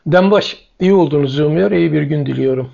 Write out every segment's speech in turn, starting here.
Dembaş, iyi olduğunuzu umuyor, iyi bir gün diliyorum.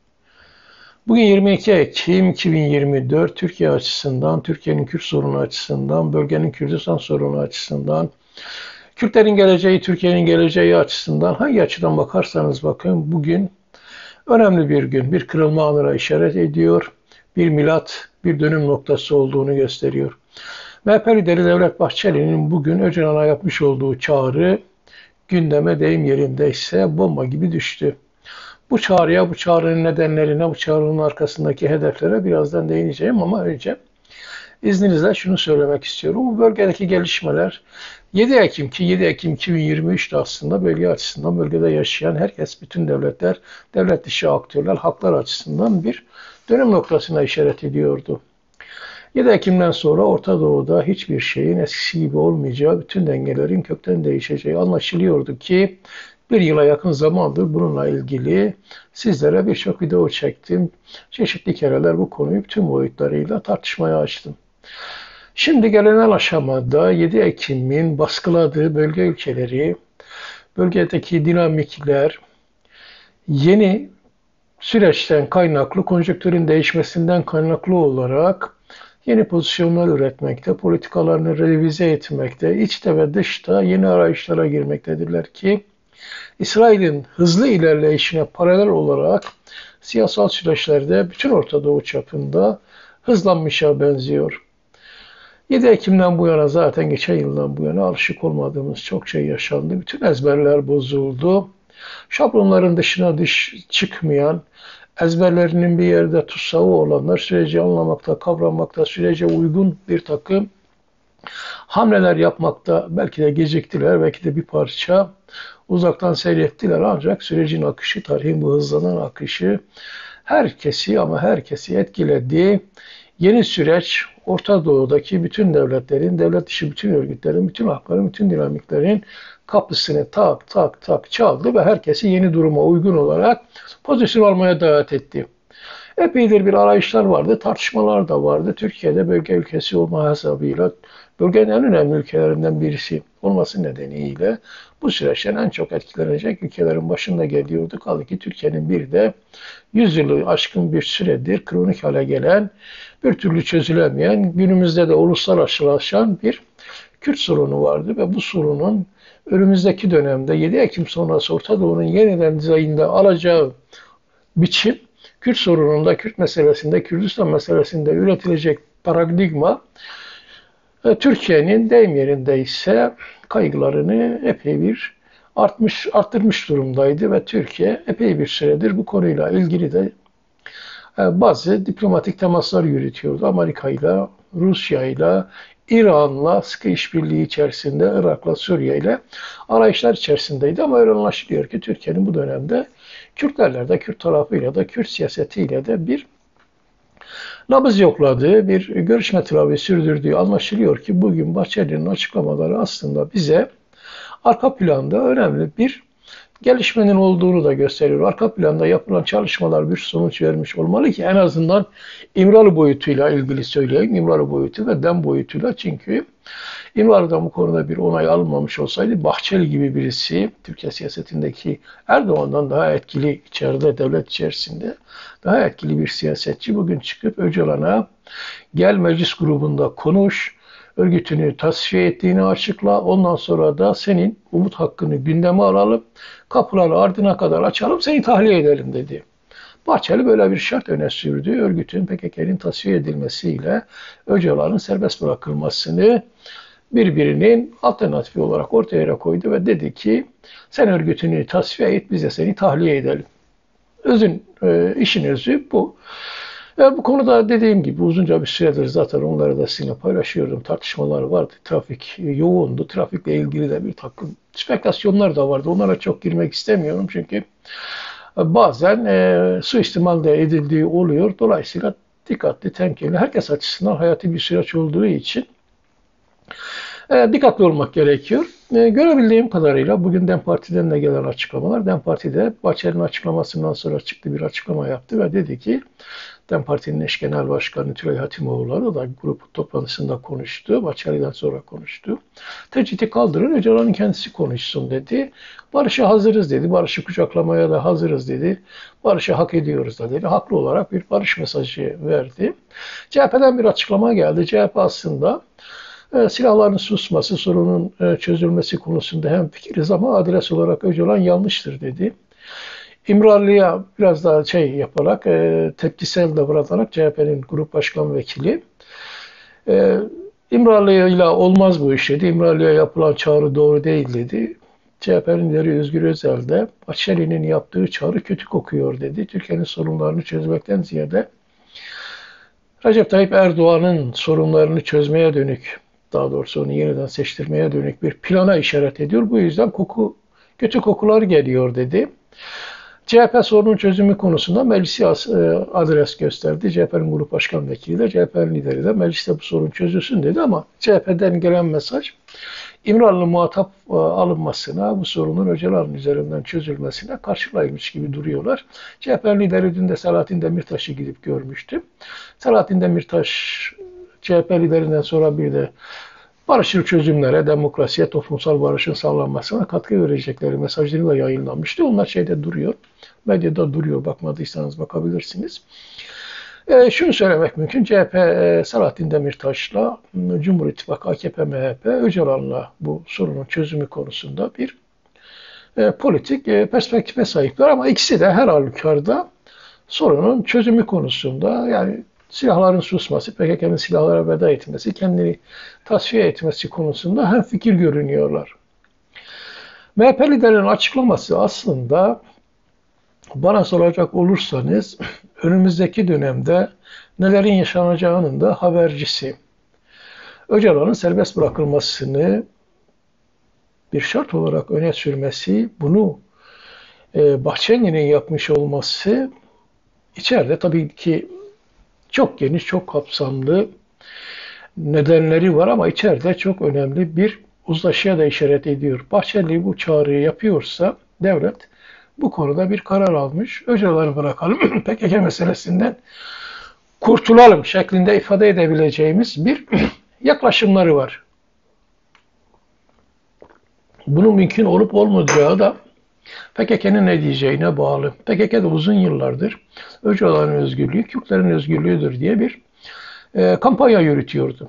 Bugün 22 Ekim 2024, Türkiye açısından, Türkiye'nin Kürt sorunu açısından, bölgenin Kürdistan sorunu açısından, Kürtlerin geleceği, Türkiye'nin geleceği açısından hangi açıdan bakarsanız bakın bugün önemli bir gün, bir kırılma anına işaret ediyor, bir milat, bir dönüm noktası olduğunu gösteriyor. MHP lideri Devlet Bahçeli'nin bugün Öcalan'a yapmış olduğu çağrı gündeme deyim yerindeyse bomba gibi düştü. Bu çağrıya, bu çağrının nedenlerine, bu çağrının arkasındaki hedeflere birazdan değineceğim ama önce izninizle şunu söylemek istiyorum. Bu bölgedeki gelişmeler 7 Ekim ki 7 Ekim 2023'te aslında bölge açısından bölgede yaşayan herkes, bütün devletler, devlet dışı aktörler, haklar açısından bir dönüm noktasına işaret ediyordu. 7 Ekim'den sonra Orta Doğu'da hiçbir şeyin eskisi gibi olmayacağı, bütün dengelerin kökten değişeceği anlaşılıyordu ki bir yıla yakın zamandır bununla ilgili sizlere birçok video çektim. Çeşitli kereler bu konuyu tüm boyutlarıyla tartışmaya açtım. Şimdi gelinen aşamada 7 Ekim'in baskıladığı bölge ülkeleri, bölgedeki dinamikler, yeni süreçten kaynaklı, konjonktürün değişmesinden kaynaklı olarak yeni pozisyonlar üretmekte, politikalarını revize etmekte, içte ve dışta yeni arayışlara girmektedirler ki İsrail'in hızlı ilerleyişine paralel olarak siyasal süreçlerde bütün Orta Doğu çapında hızlanmışa benziyor. 7 Ekim'den bu yana zaten geçen yıldan bu yana alışık olmadığımız çok şey yaşandı. Bütün ezberler bozuldu. Şablonların dışına çıkmayan, ezberlerinin bir yerde tutsağı olanlar süreci anlamakta, kavramakta, sürece uygun bir takım hamleler yapmakta belki de geciktiler, belki de bir parça uzaktan seyrettiler ancak sürecin akışı, tarihin bu hızlanan akışı herkesi ama herkesi etkiledi. Yeni süreç Orta Doğu'daki bütün devletlerin, devlet dışı bütün örgütlerin, bütün hakların, bütün dinamiklerin kapısını tak tak tak çaldı ve herkesi yeni duruma uygun olarak pozisyon almaya davet etti. Epeydir bir arayışlar vardı, tartışmalar da vardı. Türkiye'de bölge ülkesi olma hesabıyla bölgenin en önemli ülkelerinden birisi olması nedeniyle bu süreçten en çok etkilenecek ülkelerin başında geliyordu. Kaldı ki Türkiye'nin bir de 100 yılı aşkın bir süredir kronik hale gelen, bir türlü çözülemeyen, günümüzde de uluslararasılaşan bir Kürt sorunu vardı ve bu sorunun önümüzdeki dönemde 7 Ekim sonrası Orta Doğu'nun yeniden dizaynında alacağı biçim, Kürt sorununda, Kürt meselesinde, Kürdistan meselesinde üretilecek paradigma Türkiye'nin deyim yerinde ise kaygılarını epey bir arttırmış durumdaydı ve Türkiye epey bir süredir bu konuyla ilgili de bazı diplomatik temaslar yürütüyordu. Amerika ile, Rusya ile, İran'la sıkı işbirliği içerisinde, Irak'la, Suriye ile arayışlar içerisindeydi. Ama öyle anlaşılıyor ki Türkiye'nin bu dönemde Kürtlerle de, Kürt tarafıyla da, Kürt siyasetiyle de bir nabız yokladığı, bir görüşme trafiği sürdürdüğü anlaşılıyor ki bugün Bahçeli'nin açıklamaları aslında bize arka planda önemli bir gelişmenin olduğunu da gösteriyor. Arka planda yapılan çalışmalar bir sonuç vermiş olmalı ki en azından İmralı boyutuyla ilgili söyleyeyim. İmralı boyutu ve DEM boyutuyla, çünkü İmralı'dan bu konuda bir onay alınmamış olsaydı Bahçeli gibi birisi Türkiye siyasetindeki Erdoğan'dan daha etkili içeride, devlet içerisinde daha etkili bir siyasetçi bugün çıkıp Öcalan'a gel meclis grubunda konuş, örgütünü tasfiye ettiğini açıkla. Ondan sonra da senin umut hakkını gündeme alalım. Kapıları ardına kadar açalım, seni tahliye edelim dedi. Bahçeli böyle bir şart öne sürdü. Örgütün PKK'nin tasfiye edilmesiyle Öcalan'ın serbest bırakılmasını birbirinin alternatifi olarak ortaya koydu ve dedi ki sen örgütünü tasfiye et, biz de seni tahliye edelim. İşin özü bu. Bu konuda dediğim gibi uzunca bir süredir zaten onları da sizinle paylaşıyordum. Tartışmalar vardı. Trafik yoğundu. Trafikle ilgili de bir takım spekülasyonlar da vardı. Onlara çok girmek istemiyorum çünkü bazen suistimal de edildiği oluyor. Dolayısıyla dikkatli, temkinli, herkes açısından hayati bir süreç olduğu için dikkatli olmak gerekiyor. Görebildiğim kadarıyla bugün DEM Parti'den de gelen açıklamalar, DEM Parti'de Bahçeli'nin açıklamasından sonra çıktı bir açıklama yaptı ve dedi ki DEM Parti'nin eş genel başkanı Tülay Hatimoğulları da grup toplantısında konuştu. Bahçeli'den sonra konuştu. Tecridi kaldırın, Öcalan'ın kendisi konuşsun dedi. Barış'a hazırız dedi. Barış'ı kucaklamaya da hazırız dedi. Barış'ı hak ediyoruz da dedi. Haklı olarak bir barış mesajı verdi. CHP'den bir açıklama geldi. CHP aslında silahların susması, sorunun çözülmesi konusunda hemfikiriz ama adres olarak Öcalan yanlıştır dedi. İmralı'ya biraz daha yaparak, tepkisel davranarak CHP'nin grup başkan vekili İmralı'yla olmaz bu iş dedi. İmralı'ya yapılan çağrı doğru değil dedi. CHP'nin lideri Özgür Özel de Bahçeli'nin yaptığı çağrı kötü kokuyor dedi. Türkiye'nin sorunlarını çözmekten ziyade Recep Tayyip Erdoğan'ın sorunlarını çözmeye dönük, daha doğrusu onu yeniden seçtirmeye dönük bir plana işaret ediyor. Bu yüzden kötü kokular geliyor dedi. CHP sorunun çözümü konusunda meclisi adres gösterdi. CHP'nin grup başkan vekili de CHP'nin lideri de mecliste bu sorun çözülsün dedi ama CHP'den gelen mesaj İmralı'nın muhatap alınmasına, bu sorunun Öcalan'ın üzerinden çözülmesine karşılaymış gibi duruyorlar. CHP'nin lideri dün de Selahattin Demirtaş'ı gidip görmüştü. Selahattin Demirtaş CHP liderinden sonra bir de barışçıl çözümlere, demokrasiye, toplumsal barışın sağlanmasına katkı verecekleri mesajları da yayınlanmıştı. Onlar duruyor. Medyada duruyor. Bakmadıysanız bakabilirsiniz. Şunu söylemek mümkün. CHP, Selahattin Demirtaş'la Cumhur İttifakı, AKP, MHP, Öcalan'la bu sorunun çözümü konusunda bir politik perspektife sahipler. Ama ikisi de her halükarda sorunun çözümü konusunda, yani silahların susması, PKK'nın silahlara veda etmesi, kendini tasfiye etmesi konusunda hemfikir görünüyorlar. MHP liderinin açıklaması aslında bana soracak olursanız önümüzdeki dönemde nelerin yaşanacağının da habercisi. Öcalan'ın serbest bırakılmasını bir şart olarak öne sürmesi, bunu Bahçeli'nin yapmış olması içeride tabii ki çok geniş, çok kapsamlı nedenleri var ama içeride çok önemli bir uzlaşıya da işaret ediyor. Bahçeli bu çağrıyı yapıyorsa devlet bu konuda bir karar almış. Öcalan'ı bırakalım, PKK meselesinden kurtulalım şeklinde ifade edebileceğimiz bir yaklaşımları var. Bunun mümkün olup olmayacağı da PKK'nın ne diyeceğine bağlı. PKK da uzun yıllardır Öcalan'ın özgürlüğü, Kürtlerin özgürlüğüdür diye bir kampanya yürütüyordu.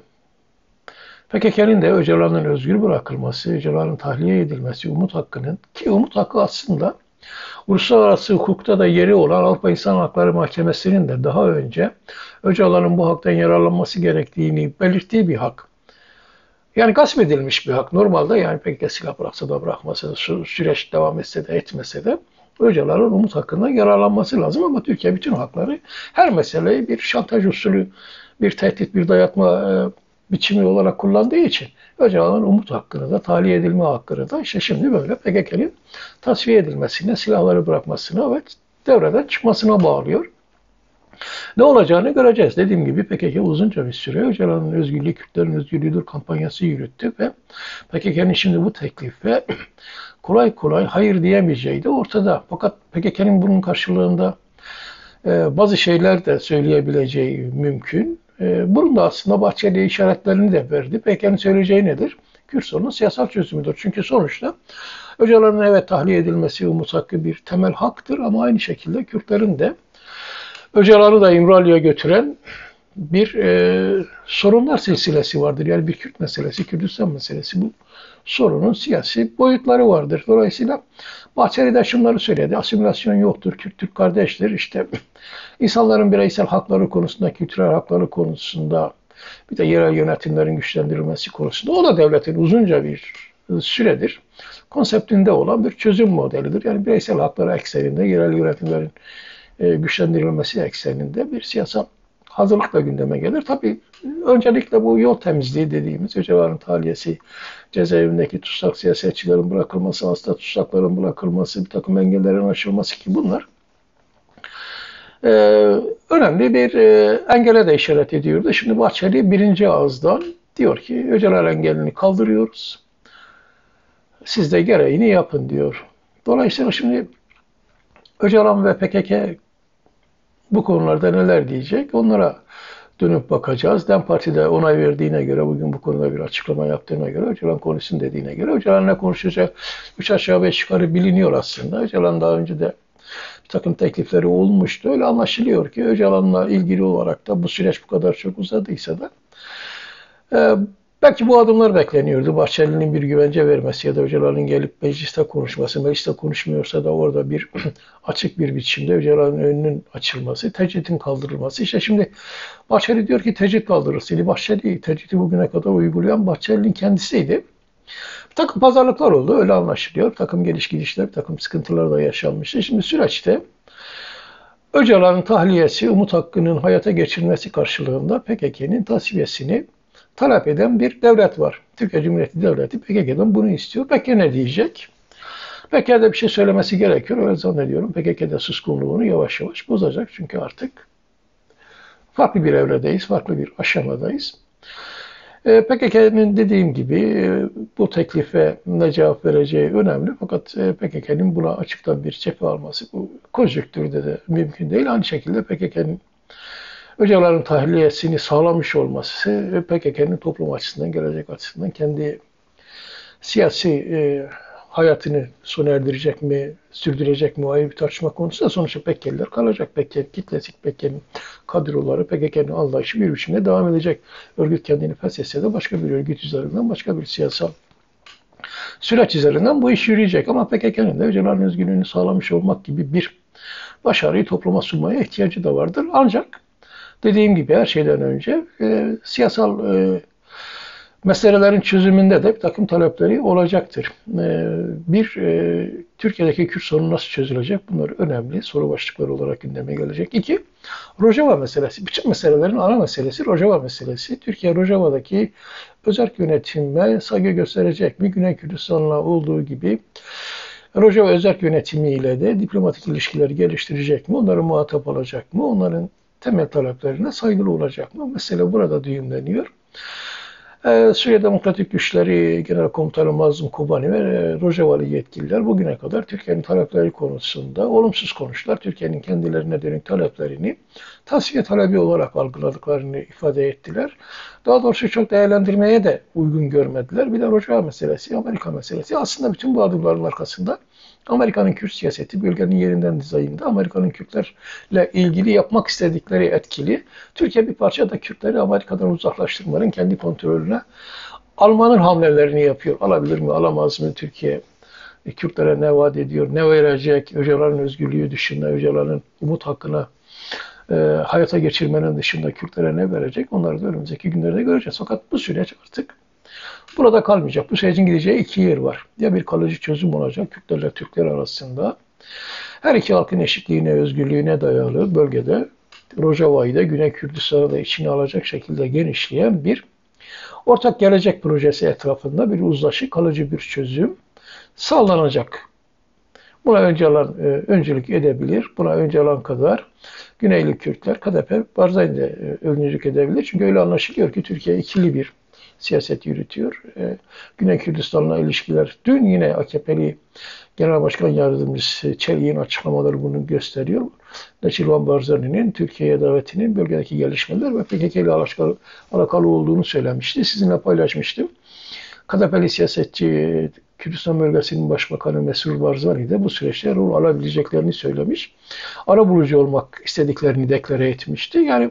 PKK'nın de Öcalan'ın özgür bırakılması, Öcalan'ın tahliye edilmesi, umut hakkının, ki umut hakkı aslında uluslararası hukukta da yeri olan Avrupa İnsan Hakları Mahkemesi'nin de daha önce Öcalan'ın bu haktan yararlanması gerektiğini belirttiği bir hak. Yani gasp edilmiş bir hak. Normalde yani PKK silah bıraksa da bırakmasa da süreç devam etse de etmese de Öcalan'ın umut hakkından yararlanması lazım ama Türkiye bütün hakları, her meseleyi bir şantaj usulü, bir tehdit, bir dayatma biçimi olarak kullandığı için Öcalan'ın umut hakkını da, tahliye edilme hakkını da işte şimdi böyle PKK'nin tasfiye edilmesine, silahları bırakmasına ve devreden çıkmasına bağlıyor. Ne olacağını göreceğiz. Dediğim gibi PKK uzunca bir süre Öcalan'ın özgürlüğü, Kürtlerin özgürlüğüdür kampanyası yürüttü ve PKK'nın şimdi bu teklife kolay kolay hayır diyemeyeceği de ortada. Fakat PKK'nın bunun karşılığında bazı şeyler de söyleyebileceği mümkün. Bunun da aslında Bahçeli işaretlerini de verdi. PKK'nın söyleyeceği nedir? Kürt sorunun siyasal çözümüdür. Çünkü sonuçta Öcalan'ın evet tahliye edilmesi umut hakkı bir temel haktır ama aynı şekilde Kürtlerin de Öcalan'ı da İmralı'ya götüren bir sorunlar silsilesi vardır. Yani bir Kürt meselesi, Kürdistan meselesi, bu sorunun siyasi boyutları vardır. Dolayısıyla Bahçeli de şunları söyledi. Asimilasyon yoktur, Kürt Türk kardeştir. İşte insanların bireysel hakları konusunda, kültürel hakları konusunda, bir de yerel yönetimlerin güçlendirilmesi konusunda o da devletin uzunca bir süredir konseptinde olan bir çözüm modelidir. Yani bireysel hakları ekseninde, yerel yönetimlerin güçlendirilmesi ekseninde bir siyasal hazırlıkla gündeme gelir. Tabii öncelikle bu yol temizliği dediğimiz Öcalan'ın tahliyesi, cezaevindeki tutsak siyasetçilerin bırakılması, hasta tutsakların bırakılması, bir takım engellerin aşılması ki bunlar önemli bir engele de işaret ediyordu. Şimdi Bahçeli birinci ağızdan diyor ki Öcalan engelini kaldırıyoruz. Siz de gereğini yapın diyor. Dolayısıyla şimdi Öcalan ve PKK Bu konularda neler diyecek? Onlara dönüp bakacağız. DEM Parti de onay verdiğine göre, bugün bu konuda bir açıklama yaptığına göre, Öcalan konuşsun dediğine göre, Öcalan ne konuşacak? Üç aşağı beş yukarı biliniyor aslında. Öcalan daha önce de bir takım teklifleri olmuştu. Öyle anlaşılıyor ki Öcalan'la ilgili olarak da bu süreç bu kadar çok uzadıysa da e, belki bu adımlar bekleniyordu. Bahçeli'nin bir güvence vermesi ya da Öcalan'ın gelip mecliste konuşması. Mecliste konuşmuyorsa da orada bir açık bir biçimde Öcalan'ın önünün açılması, tecridin kaldırılması. İşte şimdi Bahçeli diyor ki tecrit kaldırılsın. Bahçeli tecridi bugüne kadar uygulayan Bahçeli'nin kendisiydi. Bir takım pazarlıklar oldu, öyle anlaşılıyor. Bir takım geliş gidişler, bir takım sıkıntılar da yaşanmıştı. Şimdi süreçte Öcalan'ın tahliyesi, Umut Hakkı'nın hayata geçirilmesi karşılığında PKK'nın tasfiyesini talep eden bir devlet var. Türkiye Cumhuriyeti Devleti PKK'dan bunu istiyor. PKK ne diyecek? PKK'da bir şey söylemesi gerekiyor. Öyle zannediyorum. PKK'da suskunluğunu yavaş yavaş bozacak. Çünkü artık farklı bir evredeyiz, farklı bir aşamadayız. PKK'nın dediğim gibi bu teklife ne cevap vereceği önemli. Fakat PKK'nın buna açıktan bir cephe alması bu konjüktürde de mümkün değil. Aynı şekilde PKK'nın Öcalan'ın tahliyesini sağlamış olması PKK'nın toplum açısından, gelecek açısından kendi siyasi hayatını sona erdirecek mi, sürdürecek mi o ayrı bir tartışma konusu da sonuçta PKK'liler kalacak. PKK'nin kitlesi, PKK'nin kadroları, PKK'nin anlayışı bir biçimde devam edecek. Örgüt kendini feshetse de başka bir örgüt üzerinden, başka bir siyasal süreç üzerinden bu iş yürüyecek. Ama PKK'nın da Öcalan'ın özgürlüğünü sağlamış olmak gibi bir başarıyı topluma sunmaya ihtiyacı da vardır. Ancak dediğim gibi her şeyden önce siyasal meselelerin çözümünde de bir takım talepleri olacaktır. Türkiye'deki Kürt sorunu nasıl çözülecek? Bunlar önemli soru başlıkları olarak gündeme gelecek. İki, Rojava meselesi. Bütün meselelerin ana meselesi Rojava meselesi. Türkiye Rojava'daki özerk yönetime saygı gösterecek mi? Güney Kürdistan'la olduğu gibi Rojava özerk yönetimiyle de diplomatik ilişkileri geliştirecek mi? Onları muhatap alacak mı? Onların temel taleplerine saygılı olacak mı? Mesele burada düğümleniyor. Suriye Demokratik Güçleri Genel Komutanı Mazlum Kobani ve Rojavalı yetkililer bugüne kadar Türkiye'nin talepleri konusunda olumsuz konuştular. Türkiye'nin kendilerine dönük taleplerini tasfiye talebi olarak algıladıklarını ifade ettiler. Daha doğrusu çok değerlendirmeye de uygun görmediler. Bir de Rojava meselesi, Amerika meselesi. Aslında bütün bu adımların arkasında Amerika'nın Kürt siyaseti, bölgenin yerinden dizaynında Amerika'nın Kürtlerle ilgili yapmak istedikleri etkili. Türkiye bir parça da Kürtleri Amerika'dan uzaklaştırmanın kendi kontrolüne almanın hamlelerini yapıyor. Alabilir mi, alamaz mı Türkiye? Kürtlere ne vaat ediyor, ne verecek? Öcalan'ın özgürlüğü dışında, Öcalan'ın umut hakkına hayata geçirmenin dışında Kürtlere ne verecek? Onları da önümüzdeki günlerde göreceğiz. Fakat bu süreç artık burada kalmayacak. Bu sürecin gideceği iki yer var. Ya bir kalıcı çözüm olacak Kürtlerle Türkler arasında. Her iki halkın eşitliğine, özgürlüğüne dayalı bölgede Rojava'yı da Güney Kürdistan'ı da içine alacak şekilde genişleyen bir ortak gelecek projesi etrafında bir uzlaşı, kalıcı bir çözüm sağlanacak. Buna Öcalan öncülük edebilir. Buna Öcalan kadar Güneyli Kürtler, KDP, Barzani de öncülük edebilir. Çünkü öyle anlaşılıyor ki Türkiye ikili bir siyaset yürütüyor. Güney Kürdistan'la ilişkiler, dün yine AKP'li Genel Başkan Yardımcısı Çelik'in açıklamaları bunu gösteriyor. Neçirvan Barzani'nin Türkiye'ye davetinin bölgedeki gelişmeler ve PKK ile alakalı olduğunu söylemişti. Sizinle paylaşmıştım. KDP'li siyasetçi Kürdistan Bölgesi'nin Başbakanı Mesrur Barzani de bu süreçte rol alabileceklerini söylemiş. Arabulucu olmak istediklerini deklare etmişti. Yani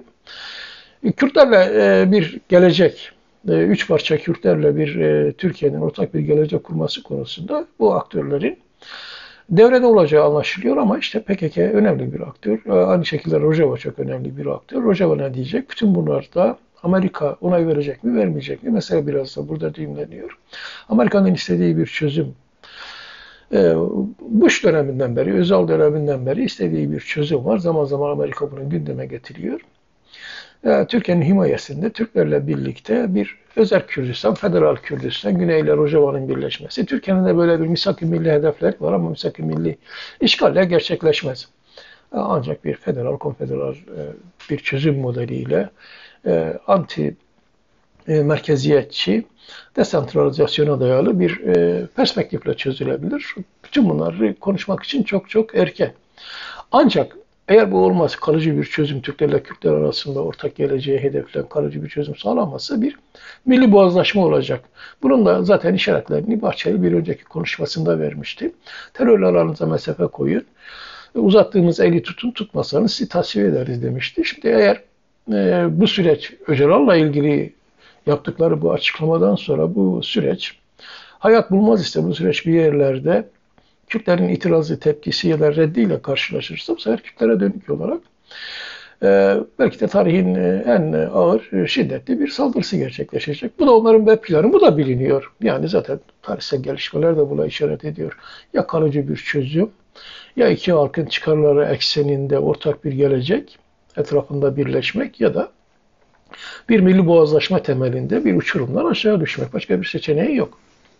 Kürtlerle bir gelecek, üç parça Kürtlerle bir Türkiye'nin ortak bir gelecek kurması konusunda bu aktörlerin devrede olacağı anlaşılıyor ama işte PKK önemli bir aktör. Aynı şekilde Rojava çok önemli bir aktör. Rojava ne diyecek? Bütün bunlarda Amerika onay verecek mi, vermeyecek mi? Mesela biraz da burada düğümleniyor. Amerika'nın istediği bir çözüm. Bush döneminden beri, Özal döneminden beri istediği bir çözüm var. Zaman zaman Amerika bunu gündeme getiriyor. Türkiye'nin himayesinde Türklerle birlikte bir özerk Kürdistan, federal Kürdistan, Güney ile Rojava'nın birleşmesi. Türkiye'nin de böyle bir misak-ı milli hedefleri var ama misak-ı milli işgalle gerçekleşmez. Ancak bir federal, konfederal bir çözüm modeliyle anti merkeziyetçi, desentralizasyona dayalı bir perspektifle çözülebilir. Bütün bunları konuşmak için çok çok erken. Ancak Eğer bu olmaz, kalıcı bir çözüm Türklerle Kürtler arasında ortak geleceğe hedeflen kalıcı bir çözüm sağlanmazsa bir milli boğazlaşma olacak. Bunun da zaten işaretlerini Bahçeli bir önceki konuşmasında vermişti. Terörle aranıza mesafe koyun. Uzattığımız eli tutun, tutmasanız sizi tasfiye ederiz demişti. Şimdi eğer bu süreç Öcalan'la ilgili yaptıkları bu açıklamadan sonra bu süreç hayat bulmaz ise bu süreç bir yerlerde Kürtlerin itirazı, tepkisi ya da reddiyle karşılaşırsa bu sefer Kürtlere dönük olarak belki de tarihin en ağır, şiddetli bir saldırısı gerçekleşecek. Bu da onların web planı, bu da biliniyor. Yani zaten tarihsel gelişmeler de buna işaret ediyor. Ya kalıcı bir çözüm, ya iki halkın çıkarları ekseninde ortak bir gelecek, etrafında birleşmek ya da bir milli boğazlaşma temelinde bir uçurumdan aşağı düşmek. Başka bir seçeneği yok.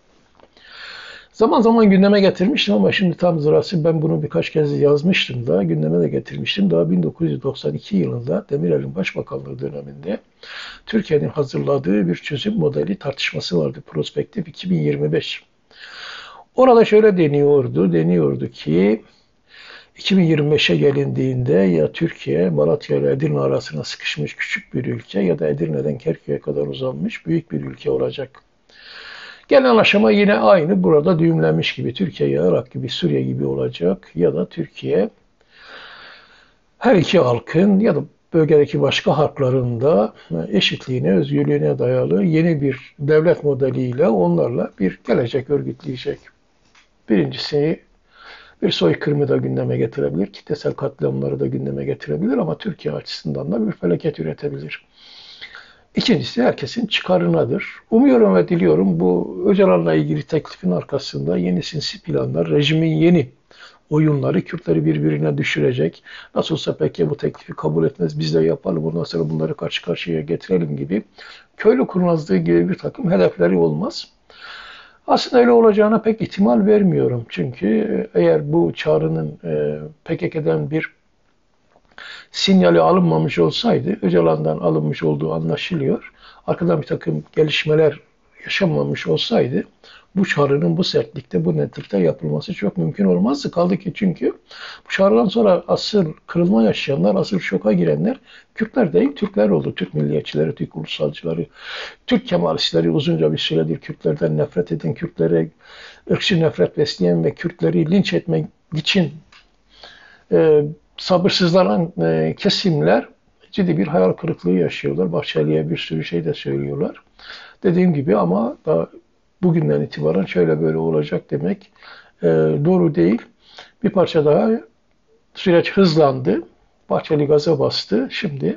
Zaman zaman gündeme getirmiştim ama şimdi tam sırası, ben bunu birkaç kez yazmıştım da gündeme de getirmiştim. Daha 1992 yılında Demirel'in başbakanlığı döneminde Türkiye'nin hazırladığı bir çözüm modeli tartışması vardı. Prospektif 2025. Orada şöyle deniyordu ki 2025'e gelindiğinde ya Türkiye Malatya ile Edirne arasına sıkışmış küçük bir ülke ya da Edirne'den Kerkük'e kadar uzanmış büyük bir ülke olacak. Genel aşama yine aynı, burada düğümlenmiş gibi Türkiye, Irak gibi, Suriye gibi olacak ya da Türkiye her iki halkın ya da bölgedeki başka halkların da eşitliğine, özgürlüğüne dayalı yeni bir devlet modeliyle onlarla bir gelecek örgütleyecek. Birincisi bir soykırımı da gündeme getirebilir, kitlesel katliamları da gündeme getirebilir ama Türkiye açısından da bir felaket üretebilir. İkincisi herkesin çıkarınadır. Umuyorum ve diliyorum bu Öcalan'la ilgili teklifin arkasında yeni sinsi planlar, rejimin yeni oyunları Kürtleri birbirine düşürecek. Nasıl olsa peki bu teklifi kabul etmez, biz de yapalım, ondan sonra bunları karşı karşıya getirelim gibi köylü kurnazlığı gibi bir takım hedefleri olmaz. Aslında öyle olacağına pek ihtimal vermiyorum. Çünkü eğer bu çağrının PKK'den bir sinyali alınmamış olsaydı, Öcalan'dan alınmış olduğu anlaşılıyor. Arkadan bir takım gelişmeler yaşanmamış olsaydı, bu çağrının bu sertlikte, bu netlikte yapılması çok mümkün olmazdı. Kaldı ki çünkü bu çağrıdan sonra asıl kırılma yaşayanlar, asıl şoka girenler Kürtler değil, Türkler oldu. Türk milliyetçileri, Türk ulusalcıları, Türk Kemalistleri, uzunca bir süredir Kürtlerden nefret eden, Kürtlere ırkçı nefret besleyen ve Kürtleri linç etmek için sabırsızlanan kesimler ciddi bir hayal kırıklığı yaşıyorlar. Bahçeli'ye bir sürü şey de söylüyorlar. Dediğim gibi ama da bugünden itibaren şöyle böyle olacak demek doğru değil. Bir parça daha süreç hızlandı. Bahçeli gaza bastı. Şimdi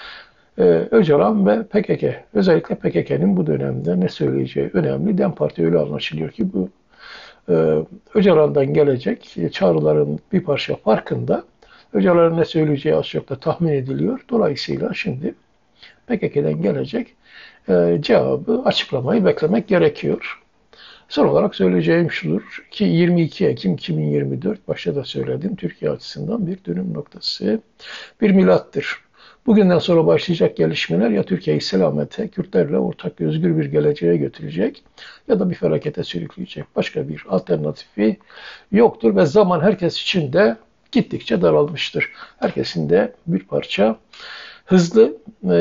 Öcalan ve PKK, özellikle PKK'nın bu dönemde ne söyleyeceği önemli. DEM Parti öyle anlaşılıyor ki bu Öcalan'dan gelecek çağrıların bir parça farkında. Öcalan'ın ne söyleyeceği az çok da tahmin ediliyor. Dolayısıyla şimdi PKK'den gelecek cevabı, açıklamayı beklemek gerekiyor. Son olarak söyleyeceğim şudur ki 22 Ekim 2024, başta da söyledim, Türkiye açısından bir dönüm noktası, bir milattır. Bugünden sonra başlayacak gelişmeler ya Türkiye'yi selamete, Kürtlerle ortak özgür bir geleceğe götürecek ya da bir felakete sürükleyecek. Başka bir alternatifi yoktur ve zaman herkes için de gittikçe daralmıştır. Herkesin de bir parça hızlı,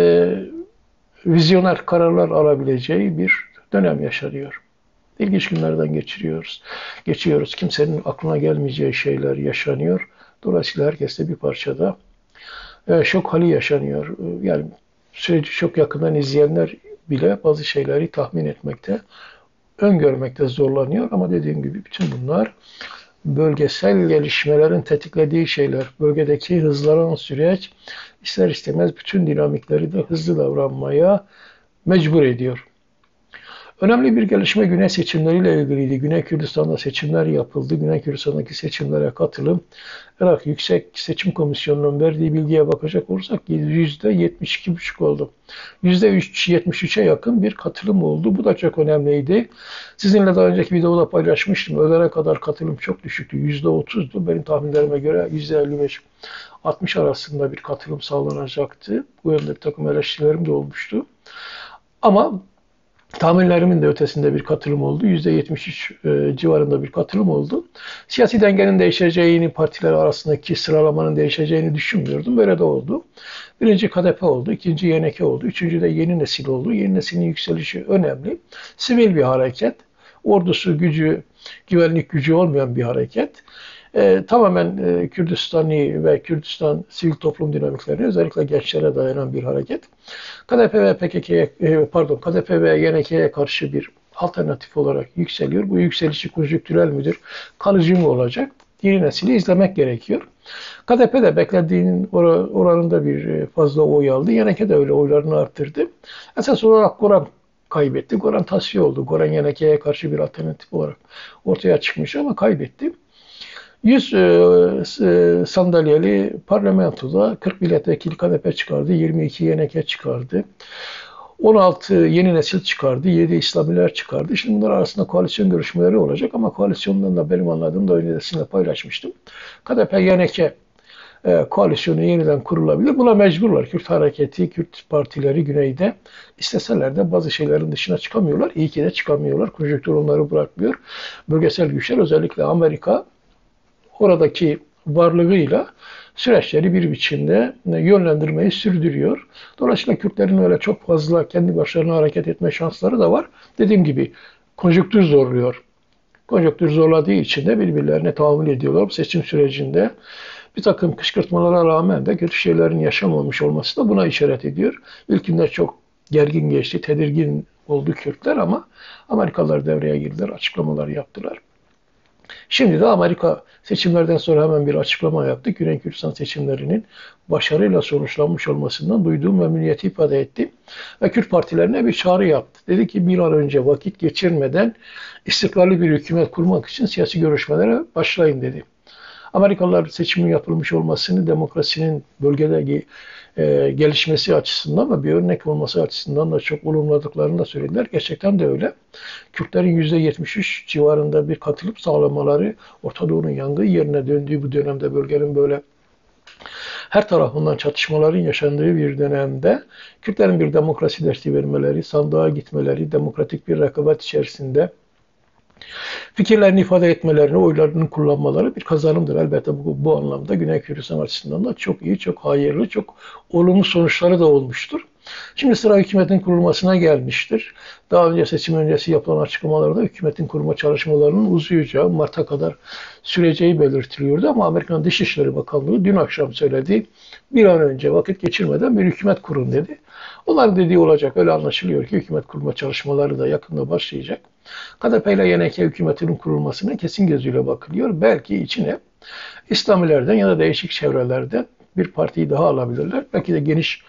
vizyoner kararlar alabileceği bir dönem yaşanıyor. İlginç günlerden geçiyoruz. Kimsenin aklına gelmeyeceği şeyler yaşanıyor. Dolayısıyla herkeste bir parçada şok hali yaşanıyor. Yani süreci çok yakından izleyenler bile bazı şeyleri tahmin etmekte, öngörmekte zorlanıyor. Ama dediğim gibi bütün bunlar bölgesel gelişmelerin tetiklediği şeyler. Bölgedeki hızlanan süreç ister istemez bütün dinamikleri de hızlı davranmaya mecbur ediyor. Önemli bir gelişme Güney seçimleriyle ilgiliydi. Güney Kürdistan'da seçimler yapıldı. Güney Kürdistan'daki seçimlere katılım, Irak Yüksek Seçim Komisyonu'nun verdiği bilgiye bakacak olursak %72,5 oldu. %73'e yakın bir katılım oldu. Bu da çok önemliydi. Sizinle daha önceki videoda paylaşmıştım. Öğlene kadar katılım çok düşüktü. %30'du. Benim tahminlerime göre %55-60 arasında bir katılım sağlanacaktı. Bu yönde bir takım eleştirilerim de olmuştu. Ama Tahminlerimin de ötesinde bir katılım oldu. %73 civarında bir katılım oldu. Siyasi dengenin değişeceğini, partiler arasındaki sıralamanın değişeceğini düşünmüyordum. Böyle de oldu. Birinci KDP oldu, ikinci YNK oldu, üçüncü de yeni nesil oldu. Yeni neslin yükselişi önemli. Sivil bir hareket. Ordusu gücü, güvenlik gücü olmayan bir hareket. Tamamen Kürdistani ve Kürdistan sivil toplum dinamiklerine, özellikle gençlere dayanan bir hareket. KDP ve PKK'ye, KDP ve YNK'ye karşı bir alternatif olarak yükseliyor. Bu yükselişi konjüktürel midir, kalıcı mı olacak? Yeni nesili izlemek gerekiyor. KDP de beklediğinin oranında bir fazla oy aldı. YNK de öyle oylarını arttırdı. Esas olarak Goran kaybetti. Goran tasfiye oldu. Goran YNK'ye karşı bir alternatif olarak ortaya çıkmış ama kaybetti. 100 sandalyeli parlamentoda 40 milletvekili KDP çıkardı, 22 YNK çıkardı. 16 yeni nesil çıkardı, 7 İslamiler çıkardı. Şimdi bunlar arasında koalisyon görüşmeleri olacak ama koalisyondan da benim anladığım da öncesinde paylaşmıştım. KDP, YNK koalisyonu yeniden kurulabilir. Buna mecburlar. Kürt hareketi, Kürt partileri güneyde isteseler de bazı şeylerin dışına çıkamıyorlar. İyi ki de çıkamıyorlar. Konjonktür onları bırakmıyor. Bölgesel güçler, özellikle Amerika, oradaki varlığıyla süreçleri bir biçimde yönlendirmeyi sürdürüyor. Dolayısıyla Kürtlerin öyle çok fazla kendi başlarına hareket etme şansları da var. Dediğim gibi konjonktür zorluyor. Konjonktür zorladığı için de birbirlerine tahammül ediyorlar. Bu seçim sürecinde bir takım kışkırtmalara rağmen de kötü şeylerin yaşamamış olması da buna işaret ediyor. İlkinde çok gergin geçti, tedirgin oldu Kürtler ama Amerikalılar devreye girdiler, açıklamalar yaptılar. Şimdi de Amerika seçimlerden sonra hemen bir açıklama yaptı. Güney Kürdistan seçimlerinin başarıyla sonuçlanmış olmasından duyduğum memnuniyeti ifade etti. Ve Kürt partilerine bir çağrı yaptı. Dedi ki bir an önce vakit geçirmeden istikrarlı bir hükümet kurmak için siyasi görüşmelere başlayın dedi. Amerikalılar seçimin yapılmış olmasını demokrasinin bölgede gelişmesi açısından ve bir örnek olması açısından da çok olumladıklarını da söylediler. Gerçekten de öyle. Kürtlerin %73 civarında bir katılıp sağlamaları, Orta Doğu'nun yangın yerine döndüğü bu dönemde, bölgenin böyle her tarafından çatışmaların yaşandığı bir dönemde Kürtlerin bir demokrasi dersi vermeleri, sandığa gitmeleri, demokratik bir rekabet içerisinde fikirlerini ifade etmelerini, oylarını kullanmaları bir kazanımdır. Elbette bu anlamda Güney Kürdistan açısından da çok iyi, çok hayırlı, çok olumlu sonuçları da olmuştur. Şimdi sıra hükümetin kurulmasına gelmiştir. Daha önce seçim öncesi yapılan açıklamalarda hükümetin kurma çalışmalarının uzayacağı, Mart'a kadar süreceği belirtiliyordu. Ama Amerikan Dışişleri Bakanlığı dün akşam söyledi, bir an önce vakit geçirmeden bir hükümet kurun dedi. Onların dediği olacak. Öyle anlaşılıyor ki hükümet kurma çalışmaları da yakında başlayacak. KDP ile YNK hükümetinin kurulmasına kesin gözüyle bakılıyor. Belki içine İslamilerden ya da değişik çevrelerden bir partiyi daha alabilirler. Belki de geniş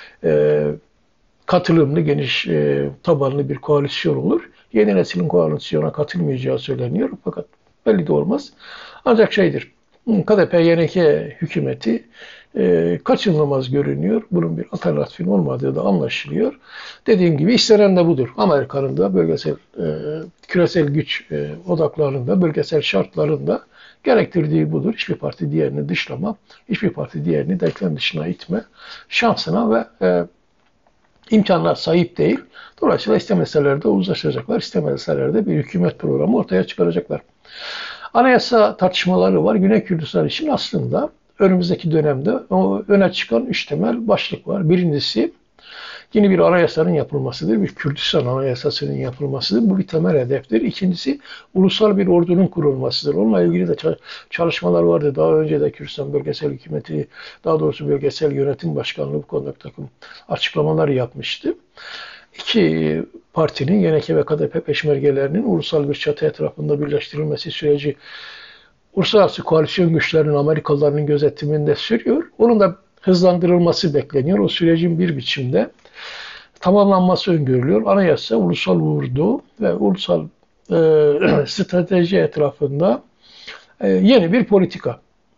katılımlı, geniş tabanlı bir koalisyon olur. Yeni neslin koalisyona katılmayacağı söyleniyor. Fakat belli de olmaz. Ancak KDP, YNK hükümeti kaçınılmaz görünüyor. Bunun bir alternatifin olmadığı da anlaşılıyor. Dediğim gibi istenen de budur. Amerika'nın da bölgesel, küresel güç odaklarında, bölgesel şartlarında gerektirdiği budur. Hiçbir parti diğerini dışlama, hiçbir parti diğerini denklem dışına itme şansına ve imkanına sahip değil. Dolayısıyla istemeseler de uzlaşacaklar, istemeseler de bir hükümet programı ortaya çıkaracaklar. Anayasa tartışmaları var. Güney Kürdistan için aslında önümüzdeki dönemde öne çıkan 3 temel başlık var. Birincisi yeni bir anayasanın yapılmasıdır. Bir Kürdistan anayasasının yapılmasıdır. Bu bir temel hedeftir. İkincisi ulusal bir ordunun kurulmasıdır. Onunla ilgili de çalışmalar vardı. Daha önce de Kürdistan Bölgesel Hükümeti, daha doğrusu Bölgesel Yönetim Başkanlığı bu konuda bir takım açıklamalar yapmıştı. İki partinin, YNK ve KDP peşmergelerinin ulusal bir çatı etrafında birleştirilmesi süreci uluslararası koalisyon güçlerinin, Amerikalıların gözetiminde sürüyor. Onun da hızlandırılması bekleniyor. O sürecin bir biçimde tamamlanması öngörülüyor. Anayasa, ulusal ordu ve ulusal strateji etrafında yeni bir politika.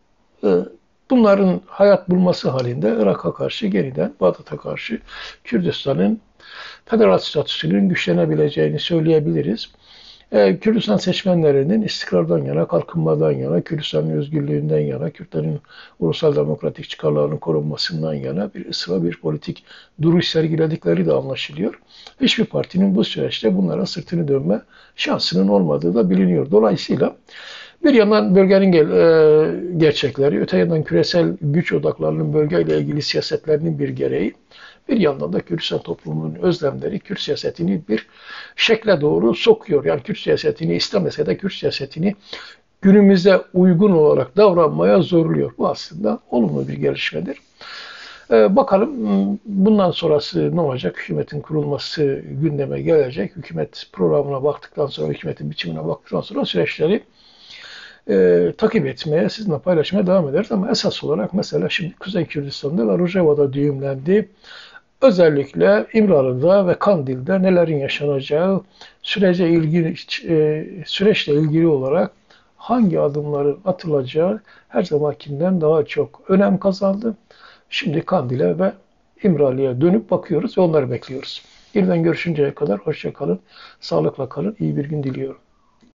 Bunların hayat bulması halinde Irak'a karşı yeniden Bağdat'a karşı Kürdistan'ın federal statüsünün güçlenebileceğini söyleyebiliriz. Kürdistan seçmenlerinin istikrardan yana, kalkınmadan yana, Kürdistan'ın özgürlüğünden yana, Kürtlerin ulusal demokratik çıkarlarının korunmasından yana bir ısrar, bir politik duruş sergiledikleri de anlaşılıyor. Hiçbir partinin bu süreçte bunlara sırtını dönme şansının olmadığı da biliniyor. Dolayısıyla bir yandan bölgenin gerçekleri, öte yandan küresel güç odaklarının bölgeyle ilgili siyasetlerinin bir gereği, bir yandan da Kürdistan toplumunun özlemleri Kürt siyasetini bir şekle doğru sokuyor. Yani Kürt siyasetini istemese de Kürt siyasetini günümüze uygun olarak davranmaya zorluyor. Bu aslında olumlu bir gelişmedir. Bakalım bundan sonrası ne olacak? Hükümetin kurulması gündeme gelecek. Hükümet programına baktıktan sonra, hükümetin biçimine baktıktan sonra süreçleri takip etmeye, sizinle paylaşmaya devam ederiz. Ama esas olarak mesela şimdi Kuzey Kürdistan'da ve Rojava'da düğümlendi. Özellikle İmralı'da ve Kandil'de nelerin yaşanacağı, süreçle ilgili olarak hangi adımların atılacağı her zamankinden daha çok önem kazandı. Şimdi Kandil'e ve İmralı'ya dönüp bakıyoruz ve onları bekliyoruz. Yeniden görüşünceye kadar hoşça kalın, sağlıkla kalın, iyi bir gün diliyorum.